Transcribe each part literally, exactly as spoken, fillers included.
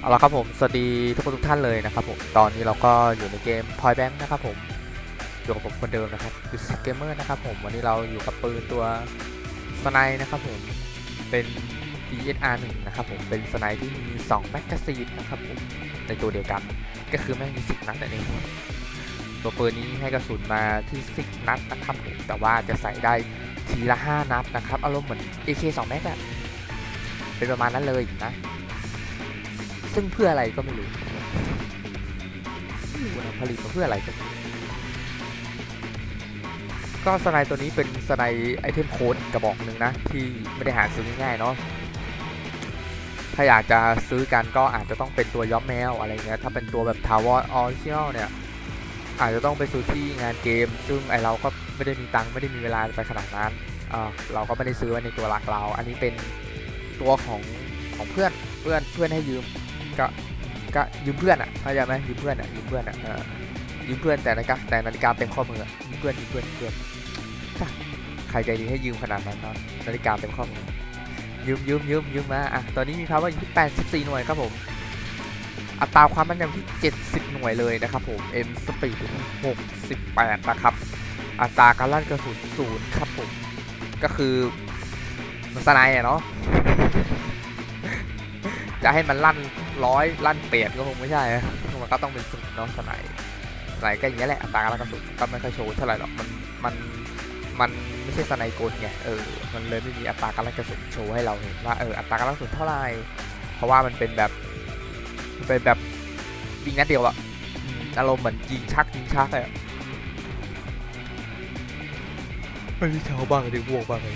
เอาละครับผมสวัสดีทุกคนทุกท่านเลยนะครับผมตอนนี้เราก็อยู่ในเกม Point Blank นะครับผมอยู่กับผมคนเดิมนะครับคือซิกเกมเมอร์นะครับผมวันนี้เราอยู่กับปืนตัวสไนนะครับผมเป็น ดี เอส อาร์ หนึ่ง นะครับผมเป็นสไนที่มีสองแมกกาซีนนะครับผมในตัวเดียวกันก็คือแม่งมีสิบนัดนั่นเองตัวปืนนี้ให้กระสุนมาที่สิบนัดนะครับผมแต่ว่าจะใส่ได้ทีละห้านัดนะครับอารมณ์เหมือน เอ เค สอง แม็กอะเป็นประมาณนั้นเลยนะซึ่งเพื่ออะไรก็ไม่รู้ผลิตมาเพื่ออะไรก็ก็สไนตัวนี้เป็นสไนไอเทมโค้ดกระบอกหนึ่งนะที่ไม่ได้หาซื้อง่ายๆเนาะถ้าอยากจะซื้อกันก็อาจจะต้องเป็นตัวย้อมแมวอะไรเงี้ยถ้าเป็นตัวแบบทาวอร์ออริจินอลเนี่ยอาจจะต้องไปซื้อที่งานเกมซึ่งไอเราก็ไม่ได้มีตังค์ไม่ได้มีเวลาไปขนาดนั้นเออเราก็ไม่ได้ซื้อไว้ในตัวหลักเราอันนี้เป็นตัวของของเพื่อนเพื่อนเพื่อนให้ยืมก็ก็ยืมเพื่อนอ่ะเข้าใจไหมยืมเพื่อนอ่ะยืมเพื่อนอ่ะเออยืมเพื่อนแต่นาฬิกาแต่นาฬิกาเป็นข้อมือยืมเพื่อนยืมเพื่อนยืมเพื่อนใครใจดีให้ยืมขนาดนั้นเนาะนาฬิกาเป็นข้อมือยืมยืมยืมยืมมาอ่ะตอนนี้มีพาวเวอร์อยู่ที่แปดสิบสี่หน่วยครับผมอัตราความแม่นยำที่เจ็ดสิบหน่วยเลยนะครับผม M Speed หกสิบแปดนะครับอัตราการลั่นกระสุนศูนย์ครับผมก็คือมันสไนด์อะเนาะจะให้มันลั่นร้อยลั่นเปลี่ยนก็คงไม่ใช่มันก็ต้องเป็นศูนย์เนาะสไนด์สไนด์ก็อย่างนี้แหละอัตราการลั่นกระสุนก็ไม่ค่อยโชว์เท่าไหร่หรอกมันมันมันไม่ใช่สไนด์กลไงเออมันเลยไม่มีอัตราการลั่นกระสุนโชว์ให้เราเห็นว่าเอออัตราการลั่นกระสุนเท่าไหร่เพราะว่ามันเป็นแบบเป็นแบบยิงนัดเดียวอะอารมณ์เหมือนยิงชักยิงชักอะไม่ใช่ชาวบ้านถึงพวกบ้างเลย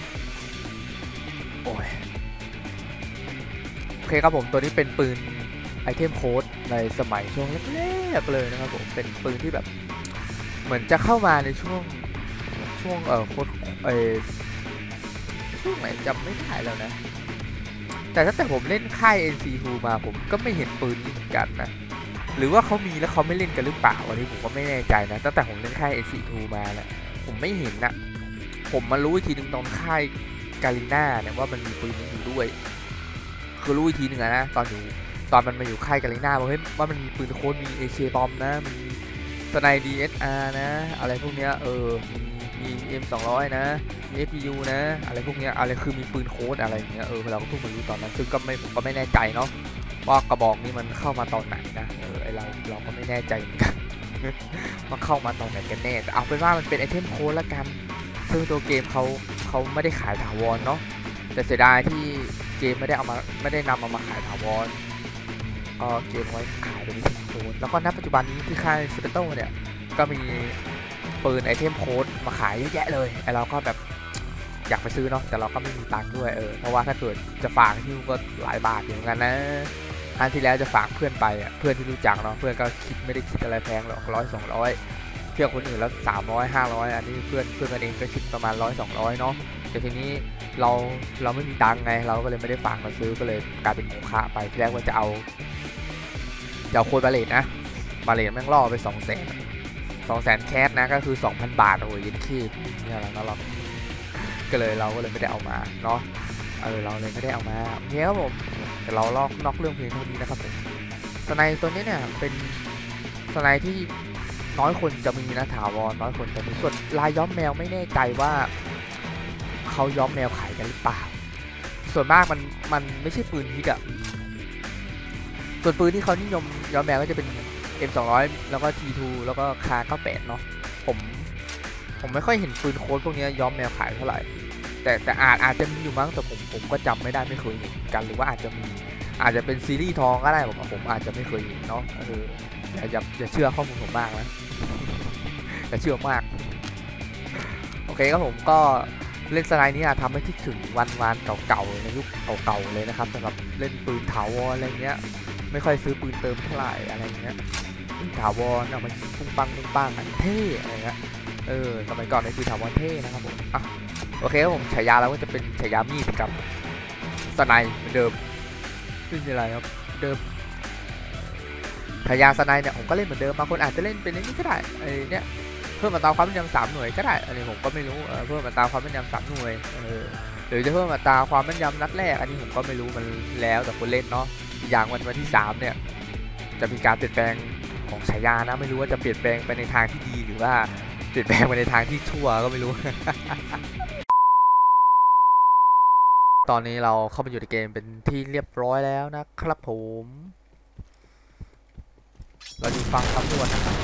โอ้ยโอเคครับผมตัวนี้เป็นปืนไอเทมโค้ดในสมัยช่วงแรกๆเลยนะครับผมเป็นปืนที่แบบเหมือนจะเข้ามาในช่วงช่วงเออโค้ดเออช่วงไหนจำไม่ได้แล้วนะแต่ตั้งแต่ผมเล่นค่าย เอ็น ซี ทู มาผมก็ไม่เห็นปืนนี้เหมือนกันนะหรือว่าเขามีแล้วเขาไม่เล่นกันหรือเปล่าอันนี้ผมก็ไม่แน่ใจนะตั้งแต่ผมเล่นค่าย เอ็น ซี ทู มาแหละผมไม่เห็นนะผมมารู้อีกทีหนึ่งตอนค่ายกาลิน่าเนี่ยว่ามันมีปืนนี้อยู่ด้วยคือรู้อีกทีหนึ่งนะตอนอยู่ตอนมันมาอยู่ค่ายกาลิน่าว่าเฮ้ยว่ามันมีปืนโค้ดมี เอ เค บอมนะมีสไน ดี เอส อาร์ นะอะไรพวกเนี้ยเออมีมี เอ็ม สองร้อย นะมี เอฟ พี ยู นะอะไรพวกเนี้ยอะไรคือมีปืนโค้ดอะไรอย่างเงี้ยเออเราก็เพิ่งมารู้ตอนนั้นซึ่งก็ไม่ผมก็ไม่แน่ใจเนาะว่ากระบอกนี้มันเข้ามาตอนไหนนะเออไอเราเราก็ไม่แน่ใจเหมือนกันว่าเข้ามาตอนไหนกันแน่แต่เอาเป็นว่ามันเป็นไอเทมโค้ดละกันซึ่งตัวเกมเขาเขาไม่ได้ขายถาวรเนาะแต่เสียดายที่เกมไม่ได้เอามาไม่ได้นำเอามาขายถาวรก็เกมไว้ขายเป็นไอเทมโค้ดแล้วก็ณปัจจุบันนี้ที่ค่ายสเปโต้เนี่ยก็มีปืนไอเทมโค้ดมาขายเยอะแยะเลยไอเราก็แบบอยากไปซื้อเนาะแต่เราก็ไม่มีตังค์ด้วยเออเพราะว่าถ้าเกิดจะฝากที่ก็หลายบาทอยู่เหมือนกันนะครั้งที่แล้วจะฝากเพื่อนไปอ่ะเพื่อนที่รู้จักเนาะเพื่อนก็คิดไม่ได้คิดอะไรแพงหรอกร้อยสองร้อยเที่ยวคนอื่นแล้วสามร้อยห้าร้อยอันนี้เพื่อนเพื่อนกันเองก็คิดประมาณร้อยสองร้อยเนาะแต่ทีนี้เราเราไม่มีตังค์ไงเราก็เลยไม่ได้ฝากมาซื้อก็เลยกลายเป็นโมฆะไปที่แรกว่าจะเอาจะเอาโค้ดบาเลตนะบาเลตแม่งล่อไปสองแสนสองแสนแคสนะก็คือสองพันบาทโอ้ยยินขี้เนี่ยแหละนะเราก็เลยเราก็เลยไม่ได้เอามาเนาะเออเราเลยไม่ได้เอามาโอเคครับผมแต่เราลอกนอกเรื่องเพียงเท่านี้นะครับผมสไนตัวนี้เนี่ยเป็นสไนที่น้อยคนจะมีนะถาวรน้อยคนจะมีส่วนลายย้อมแมวไม่แน่ใจว่าเขาย้อมแมวขายกันหรือเปล่าส่วนมากมันมันไม่ใช่ปืนฮิตอะส่วนปืนที่เขานิยมย้อมแมวก็จะเป็น เอ็ม สองร้อย แล้วก็ ที ทู แล้วก็คาเก้าสิบแปดเนาะผมผมไม่ค่อยเห็นปืนโค้ดพวกนี้ย้อมแมวขายเท่าไหร่แต่แต่อาจอาจจะมีอยู่มั้งแต่ผมผมก็จำไม่ได้ไม่เคยเห็นกันหรือว่าอาจจะมีอาจจะเป็นซีรีส์ทองก็ได้ผมผมอาจจะไม่เคยเห็นเนาะเอออย่าอย่าอย่าเชื่อข้อมูลผมมากนะอย่าเชื่อมากโอเคครับผมก็เล่นสไนด์นี้ทำให้คิดถึงวันวานเก่าๆในยุคเก่าๆเลยนะครับสำหรับเล่นปืนถาวรอะไรเงี้ยไม่ค่อยซื้อปืนเติมเท่าไหร่อะไรเงี้ยถาวรเอามาปุ้งปังปุ้งปังอันเท่อะไรเงี้ยเออสมัยก่อนในคือถาวรเท่นะครับผมอ่ะโอเคครับผมฉายาเราก็จะเป็นฉายามีดกับสไนด์เหมือนเดิมไม่มีอะไรครับเดิมฉายาสไนด์เนี่ยผมก็เล่นเหมือนเดิมบางคนอาจจะเล่นเป็นนี้ก็ได้ไอ้เนี่ยเพิ่มมาตามความแม่นยำสามหน่วยก็ได้อันนี้ผมก็ไม่รู้เออเพิ่มมาตามความแม่นยำสามหน่วยเออหรือจะเพิ่มมาตามความแม่นยำนัดแรกอันนี้ผมก็ไม่รู้มันแล้วแต่คนเล่นเนาะอย่างวันวันที่สามเนี่ยจะมีการเปลี่ยนแปลงของฉายานะไม่รู้ว่าจะเปลี่ยนแปลงไปในทางที่ดีหรือว่าเปลี่ยนแปลงไปในทางที่ชั่วก็ไม่รู้ ตอนนี้เราเข้ามาอยู่ในเกมเป็นที่เรียบร้อยแล้วนะครับผมเราอยู่ฟังคำนวณนะครับ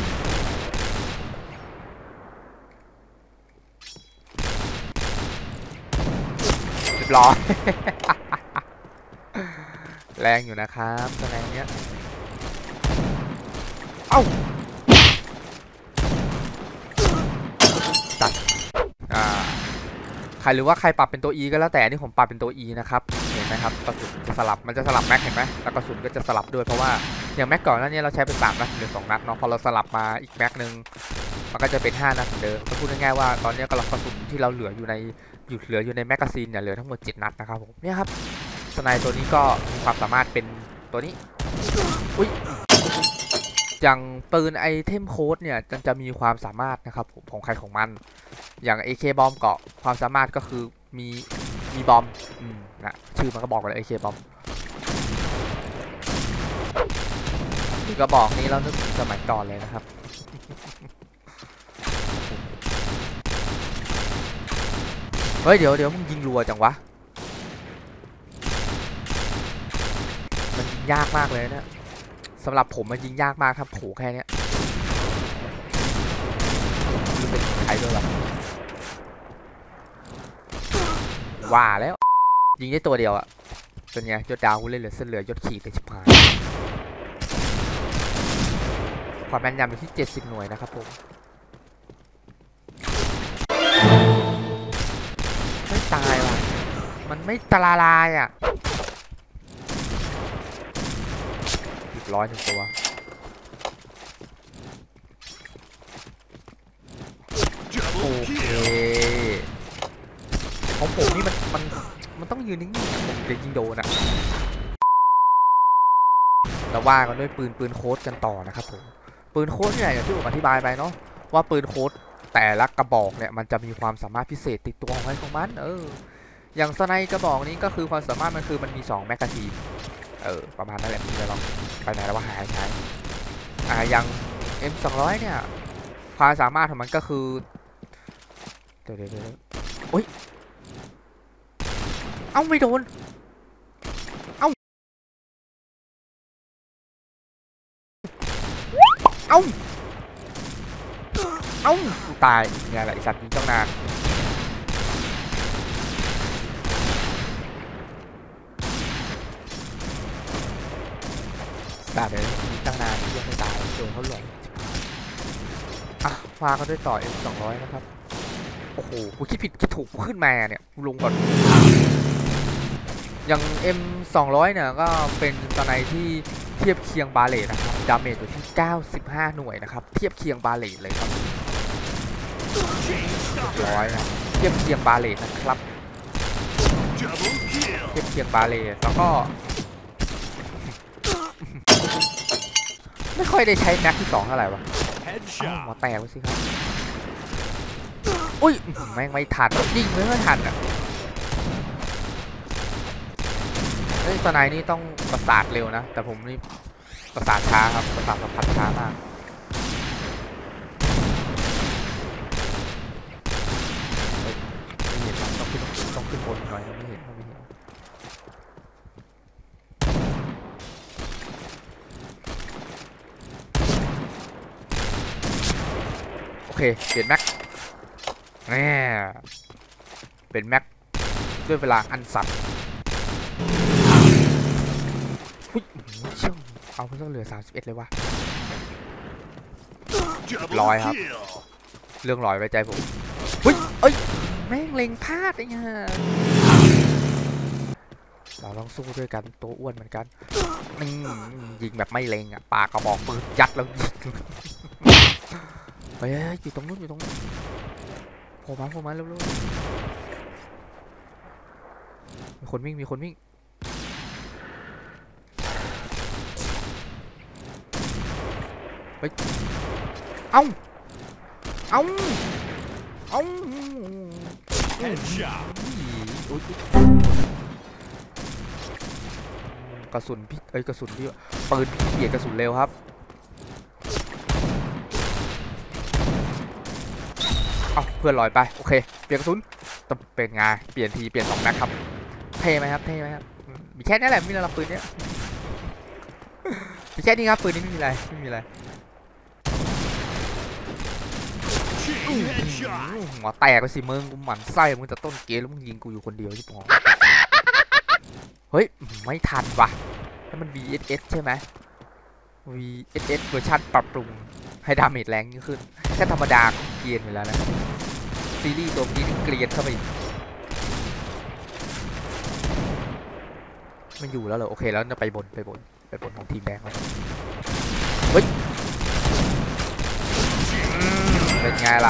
เรียบร้อย แรงอยู่นะครับตอนนี้เอ้าตัดอ่าใครหรือว่าใครปรับเป็นตัว E ก็แล้วแต่นี่ผมปรับเป็นตัว E นะครับเห็นไหมครับกระสุนจะสลับมันจะสลับแม็กเห็นไหมแล้วกระสุนก็จะสลับด้วยเพราะว่าอย่างแม็กก่อนหน้านี้เราใช้เป็นสามนัดหรือสองนัดเนาะพอเราสลับมาอีกแม็กนึงมันก็จะเป็นห้านัดเหมือนเดิมก็พูดง่ายๆว่าตอนนี้กระสุนที่เราเหลืออยู่ในอยู่เหลืออยู่ในแมกกาซีนเนี่ยเหลือทั้งหมดเจ็ดนัดนะครับผมเนี่ยครับสไนตัวนี้ก็มีความสามารถเป็นตัวนี้อุ้ยอย่างปืนไอเทมโค้ดเนี่ยจะมีความสามารถนะครับผมของใครของมันอย่าง เอ เค บอมเกาะความสามารถก็คือมีมีบอมอืมนะชื่อมันก็บอกไปเลย เอ เค บอมนี่ก็บอกนี้เรานึกถึงสมัยก่อนเลยนะครับเฮ้ยเดี๋ยวเดี๋ยวมึงยิงรัวจังวะมันยิงยากมากเลยนะสำหรับผมมันยิงยากมากครับโผแค่นี้รู้เป็นใครด้วยวะว่าแล้วยิงได้ตัวเดียวอะเป็นไงยศดาวเล่นเหลือเส้นเหลือยศขีดเลยชิบหายความแม่นยำอยู่ที่เจ็ดสิบหน่วยนะครับผมไม่ตายว่ะมันไม่ตะลาลายอ่ะอีกร้อยหนึ่งตัวโอเคของผมนี่มันมันมันต้องยืนนิ่งๆผมจะยิงโดนอ่ะเราว่ากันด้วยปืนปืนโค้ดกันต่อนะครับผมปืนโค้ดเนี่ยอย่างที่ผมอธิบายไปเนาะว่าปืนโค้ดแต่ละกระบอกเนี่ยมันจะมีความสามารถพิเศษติดตัวของมันของมันเอออย่างสไนกระบอกนี้ก็คือความสามารถมันคือมันมีสองแมกกาซีนเออประมาณนั้นแหละพี่จะลองไปไหนแล้วว่าหายหายอ่าอย่าง เอ็ม สองร้อยเนี่ยความสามารถของมันก็คือเดี๋ยวเดี๋ยวเดี๋ยวโอ๊ยเอ้าไม่โดนเอ้าเอ้าเอ้าตายเนี่ยแหละไอสัตว์ยิงตั้งนานตายเลยยิงตั้งนานยังไม่ตายโดนเขาหลงอ่ะฟาเขาด้วยต่อ เอ็ม สองร้อยนะครับโอ้โหกูคิดผิดคิดถูกขึ้นมาเนี่ยลงก่อนอย่าง เอ็ม สองร้อย เนี่ยก็เป็นสไนที่เทียบเคียงบาเลตนะครับดาเมจอยู่ที่เก้าสิบห้าหน่วยนะครับเทียบเคียงบาเลตเลยครับร้อยนะเทียบเคียงบาเลตนะครับเทียบเคียงบาเลตแล้วก็ไม่ค่อยได้ใช้แม็กที่สองเท่าไหร่วะหัวแตกไปสิครับอุ้ยแม่งไม่ทันยิงไม่ทันอ่ะเฮ้ยสไนนี่ต้องประสาทเร็วนะแต่ผมนี่ประสาทช้าครับประสาทสัมผัสช้ามากไม่เห็นต้องขึ้นต้องขึ้นบนหน่อยไม่เห็นไม่เห็นโอเคเปลี่ยนแม็กแน่เป็นแม็กด้วยเวลาอันสั้นหุ้ยเชื่อเอาเพิ่งเหลือสามสิบเอ็ดเลยวะร้อยครับเรื่องร้อยไว้ใจผมหุ้ยเอ้ยแม่งเล็งพลาดไอ้เงี้ยเราต้องสู้ด้วยกันตัวอ้วนเหมือนกันนี่ยิงแบบไม่เล็งอ่ะปากกระบอกปืนยัดแล้วยิงเฮ้ยอยู่ตรงนู้นอยู่ตรงนู้นโผล่มาโผล่มาเร็วๆมีคนวิ่งมีคนวิ่งเฮ้ยเอ้าเอ้าเอ้ากระสุนพี่เอ้ยกระสุนพี่ปืนพี่เปลี่ยนกระสุนเร็วครับเอาเพื่อนลอยไปโอเคเปลี่ยนกระสุนต้องเป็นไงเปลี่ยนทีเปลี่ยนสองแม็กครับเท่ไหมครับเท่ไหมครับมีแค่นี้แหละไม่มีอะไรปืนเนี้ยมีแค่นี้ครับปืนนี้ไม่มีอะไรไม่มีอะไรหัวแตกไปสิมึงกูหมั่นไส้มึงจะต้นเกมแล้วมึงยิงกูอยู่คนเดียวที่ปอเฮ้ยไม่ทันว่ะแล้วมัน วี เอส เอส ใช่ไหม วี เอส เอส เวอร์ชันปรับปรุงให้ดาเมจแรงยิ่งขึ้นแค่ธรรมดาเกรียนอยู่แล้วนะซีรีส์ตัวนี้เกรียนเข้าไปมันอยู่แล้วเหรอโอเคแล้วจะไปบนไปบนไปบนของทีมแดงแล้วเฮ้ยเป็นไงล่ะ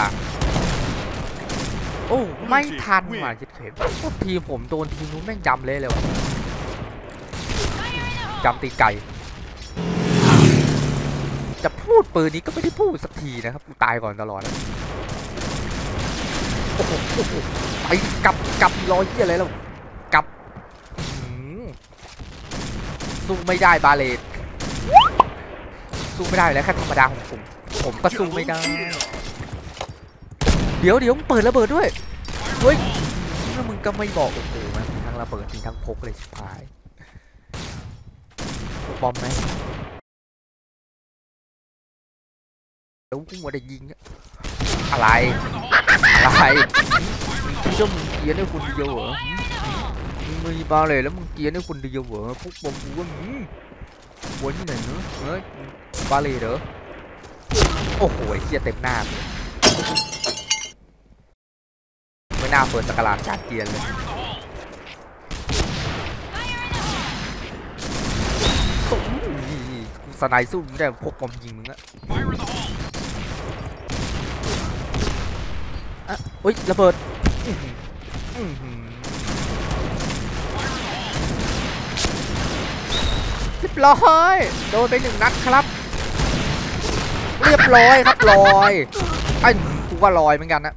โอ้ไม่ทันว่ะจิตเข็มทีมผมโดนทีมนู้นแม่งจำเลยเลยวะจำตีไก่จะพูดปืนนี้ก็ไม่ได้พูดสักทีนะครับกูตายก่อนตลอดโอ้โหไปกลับกลับรอยเยี่ยอะไรแล้วกลับสู้ไม่ได้บาเลตสู้ไม่ได้แล้วแค่ธรรมดาของผมผมก็สู้ไม่ได้เดี๋ยวเดี๋ยวเปิดระเบิดด้วยเฮ้ยแล้วมึงก็ไม่บอกโอ้โหมันทั้งระเบิดมีทั้งพกเลยชิบหายบอมไหมเดี๋ยวกูมัวแต่ยิงอะไรอะไรมึงคิดว่ามึงเกียร์ได้คนเดียวเหรอมึงมีบาเลยแล้วมึงเกียร์ได้คนเดียวเหรอพวกบอมกูว่ามึงวนที่ไหนเนอะเฮ้ยบาเลยเหรอโอ้โหเกียร์เต็มหน้าเลยไม่น่าเปิดสกราดการเกียร์เลยสไนสู้ไม่ได้พกบอมยิงมึงอะอ่ะเฮ้ยระเบิดเรียบร้อยโดนไปหนึ่งนัดครับเรียบร้อยครับลอยไอ้กูว่าลอยเหมือนกันนะ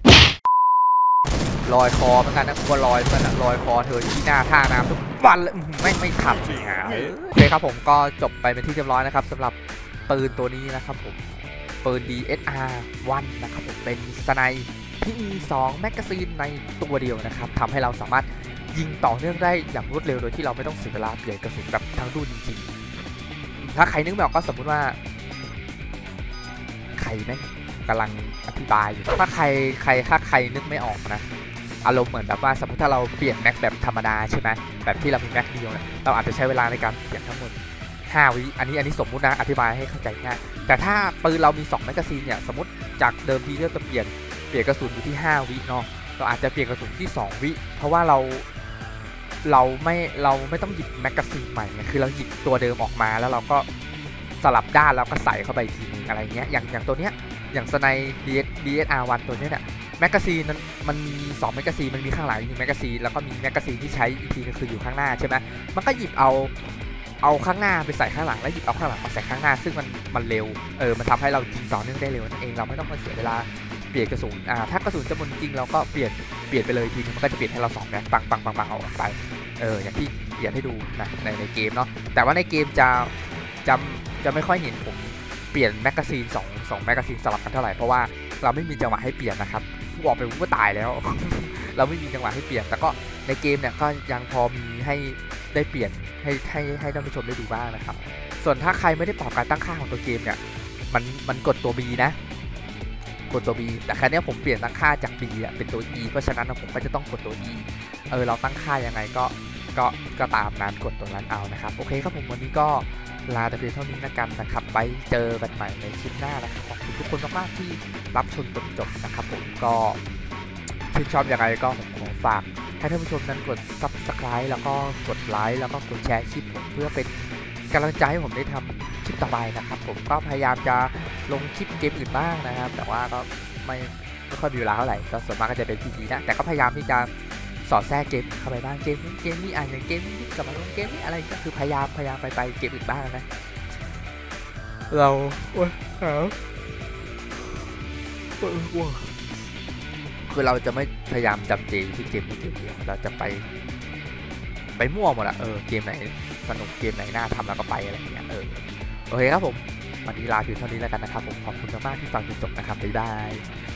ลอยคอเหมือนกันนะกูว่าลอยเหมือนกันนะลอยคอเธออยู่ที่หน้าท่าน้ำทุกวันเลยไม่ไม่ขับโอเคครับผมก็จบไปเป็นที่เรียบร้อยนะครับสำหรับปืนตัวนี้นะครับผมปืน ดี เอส อาร์ วัน นะครับผมเป็นสไนที่มีสองแมกกาซีนในตัวเดียวนะครับทำให้เราสามารถยิงต่อเนื่องได้อย่างรวดเร็วโดยที่เราไม่ต้องเสียเวลาเปลี่ยนกระสุนแบบทั้งรุ่นจริงๆถ้าใครนึกไม่ออกก็สมมติว่าใครแม่งกำลังอธิบายอยู่ถ้าใครใครถ้าใครนึกไม่ออกนะอารมณ์เหมือนแบบว่าสมมติถ้าเราเปลี่ยนแม็กแบบธรรมดาใช่ไหมแบบที่เรามีแม็กเดียวเนี่ยเราอาจจะใช้เวลาในการเปลี่ยนทั้งหมดห้าวิอันนี้อันนี้สมมุตินะอธิบายให้เข้าใจง่ายแต่ถ้าปืนเรามีสองแมกกาซีนเนี่ยสมมติจากเดิมทีเราจะเปลี่ยนเปลี่ยนกระสุนอยู่ที่ห้าวิเนาะเราอาจจะเปลี่ยนกระสุนที่สองวิเพราะว่าเราเราไม่เราไม่ต้องหยิบแมกกาซีนใหม่คือเราหยิบตัวเดิมออกมาแล้วเราก็สลับด้านแล้วก็ใส่เข้าไปทีนึงอะไรเงี้ยอย่างอย่างตัวเนี้ยอย่างสไน ดี เอส อาร์ วัน ตัวเนี้ยเนี่ยแมกกาซีนนั้นมันมีสองแมกกาซีนมันมีข้างหลังหนึ่งแมกกาซีนแล้วก็มีแมกกาซีนที่ใช้อีกทีก็คืออยู่ข้างหน้าใช่ไหมมันก็หยิบเอาเอาข้างหน้าไปใส่ข้างหลังแล้วหยิบเอาข้างหลังมาใส่ข้างหน้าซึ่งมันมันเร็วเออมันทำให้เรายิงต่อเนื่องได้เร็วนั่นเองเราไม่ต้องมาเสียเวลาเปลี่ยนกระสุนอ่าถ้ากระสุนจะหมดจริงเราก็เปลี่ยนเปลี่ยนไปเลยทีนึงมันก็จะเปลี่ยนให้เราสองแม็กปังปังปังปังเอาออกไปเอออย่างที่เปลี่ยนให้ดูนะในในเกมเนาะแต่ว่าในเกมจะจะจะไม่ค่อยเห็นผมเปลี่ยนแมกกาซีนสองสองแมกกาซีนสลับกันเท่าไหร่เพราะว่าเราไม่มีจังหวะให้เปลี่ยนนะครับกูออกไปกูก็ตายแล้ว เราไม่มีจังหวะให้เปลี่ยนแต่ก็ในเกมเนี่ยก็ยังพอมีให้ได้เปลี่ยนให้ให้ให้ท่านผู้ชมได้ดูบ้างนะครับส่วนถ้าใครไม่ได้ปรับการตั้งค่าของตัวเกมเนี่ยมันมันกดตัว B นะกดตัว B แต่ครั้งนี้ผมเปลี่ยนตั้งค่าจาก B อ่ะเป็นตัว E เพราะฉะนั้นผมก็จะต้องกดตัว E เออเราตั้งค่ายังไงก็ก็ก็ตามนั้นกดตัวนั้นเอานะครับโอเคครับผมวันนี้ก็ลาแต่เพียงเท่านี้นะกันนะครับไปเจอกันใหม่ในคลิปหน้านะครับขอบคุณทุกคนมากๆที่รับชมจนจบนะครับผมก็ชื่นชอบยังไงก็ผมขอฝากให้ท่านผู้ชมนั้นกด ซับสไครบ์ แล้วก็กดไลค์แล้วก็กดแชร์คลิปผมเพื่อเป็นกำลังใจให้ผมได้ทำคลิปต่อไปนะครับผมก็พยายามจะลงคลิปเกมอื่นบ้างนะครับแต่ว่าก็ไม่ไม่ค่อยมีเวลาเท่าไหร่ก็ส่วนมากก็จะเป็นพีจีนะแต่ก็พยายามที่จะสอดแทรกเกมเข้าไปบ้างเกมนี้เกมนี้อ่านอย่างเกมนี้กับมาลงเกมนี้อะไรก็คือพยายามพยายามไปไปเกมอื่นบ้างนะเราโอ้ยหาว้าคือเราจะไม่พยายามจำเจที่เกมนี้เกมเดียวเราจะไปไปไปมั่วหมดอะเออเกมไหนสนุกเกมไหนน่าทำแล้วก็ไปอะไรอย่างเงี้ยเออโอเคครับผมวันนี้ลาเพียงเท่านี้แล้วกันนะครับผมขอบคุณมากๆที่ฟังจนจบนะครับบ๊ายบาย